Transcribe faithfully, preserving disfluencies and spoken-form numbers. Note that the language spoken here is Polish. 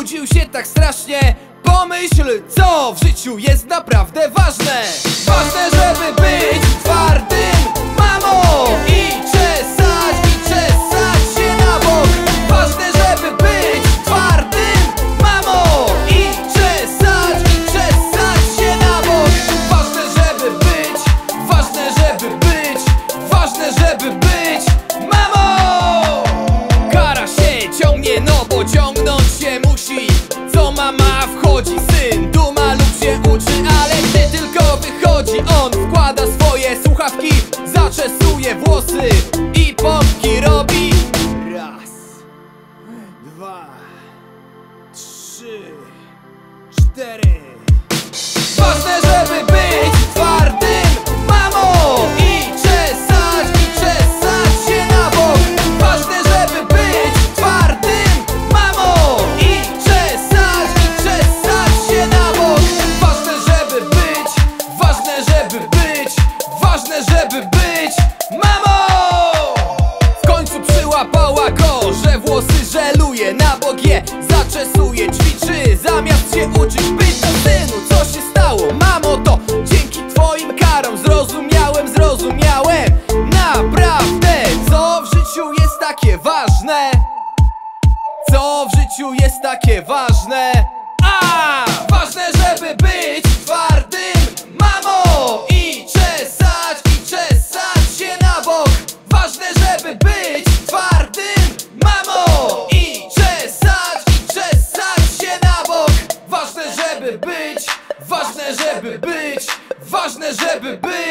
nudził się tak strasznie, pomyśl, co w życiu jest naprawdę ważne. Ważne, żeby być twardym, mamo, i czesać, i czesać się na bok. Ważne, żeby być twardym, mamo, i czesać, i czesać się na bok. Ważne, żeby być, ważne, żeby być, ważne, żeby być, mamo. Kara się ciągnie, no bo ciągnąć się musi. Co mama wchodzi, syn duma lub się uczy, ale gdy tylko wychodzi, on wkłada swoje słuchawki, zaczesuje włosy i pompki robi. Raz, dwa, trzy, cztery. Ważne, żeby być twardym, mamo, i czesać, i czesać się na bok. Ważne, żeby być twardym, mamo, i czesać, i czesać się na bok. Ważne, żeby być, ważne, żeby być, ważne, żeby być, mamo. W końcu przyłapała go, że włosy żeluje, na bok je zaczesuje, ćwiczy, zamiast się uczyć. Pyta: synu, co się stało? Mamo, to dzięki twoim karom zrozumiałem, zrozumiałem naprawdę, co w życiu jest takie ważne. Co w życiu jest takie ważne? A! Ważne, żeby być twardym, mamo, i czesać, i czesać się na bok. Ważne, żeby być twardym, mamo, i czesać, i czesać się na bok. Ważne, żeby być, ważne, żeby być, ważne, żeby być.